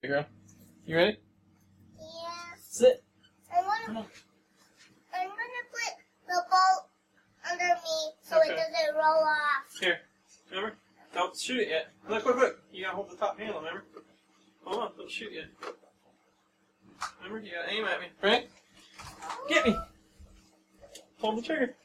Hey girl, you ready? Yeah. Sit. I'm gonna put the ball under me so Okay. it doesn't roll off. Here, remember? Don't shoot it yet. Look. You gotta hold the top handle, remember? Hold on, don't shoot yet. Remember, you gotta aim at me. Frank, get me. Hold the trigger.